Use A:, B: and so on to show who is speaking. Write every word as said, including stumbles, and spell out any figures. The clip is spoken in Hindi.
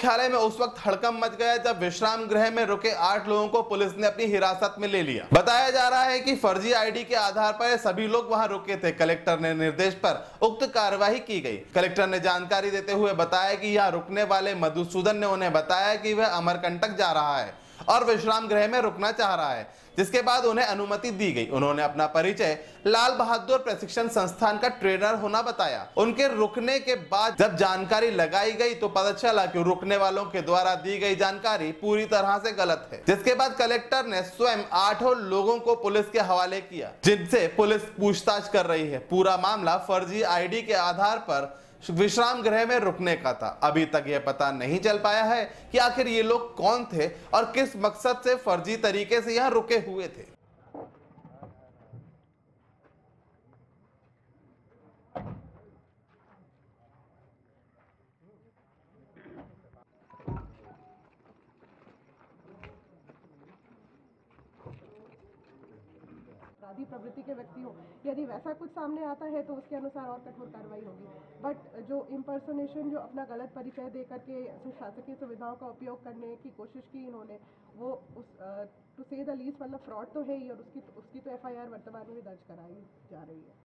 A: मुख्यालय में उस वक्त हड़कंप मच गया जब विश्राम गृह में रुके आठ लोगों को पुलिस ने अपनी हिरासत में ले लिया। बताया जा रहा है कि फर्जी आईडी के आधार पर सभी लोग वहां रुके थे। कलेक्टर ने निर्देश पर उक्त कार्रवाई की गई। कलेक्टर ने जानकारी देते हुए बताया कि यहाँ रुकने वाले मधुसूदन ने उन्हें बताया कि वह अमरकंटक जा रहा है और विश्राम गृह में रुकना चाह रहा है, जिसके बाद उन्हें अनुमति दी गई। उन्होंने अपना परिचय लाल बहादुर प्रशिक्षण संस्थान का ट्रेनर होना बताया। उनके रुकने के बाद जब जानकारी लगाई गई तो पता चला कि रुकने वालों के द्वारा दी गई जानकारी पूरी तरह से गलत है, जिसके बाद कलेक्टर ने स्वयं आठों लोगों को पुलिस के हवाले किया, जिनसे पुलिस पूछताछ कर रही है। पूरा मामला फर्जी आईडी के आधार पर विश्राम गृह में रुकने का था। अभी तक यह पता नहीं चल पाया है कि आखिर ये लोग कौन थे और किस मकसद से फर्जी तरीके से यहाँ रुके हुए थे।
B: अपराधी प्रवृत्ति के व्यक्ति हो, यदि वैसा कुछ सामने आता है तो उसके अनुसार और कठोर कार्रवाई होगी। बट जो इम्पर्सोनेशन, जो अपना गलत परिचय दे करके शासकीय सुविधाओं का उपयोग करने की कोशिश की इन्होंने, वो उस टू से द लीस्ट मतलब फ्रॉड तो है ही, और उसकी उसकी तो एफ आई आर वर्तमान में भी दर्ज कराई जा रही है।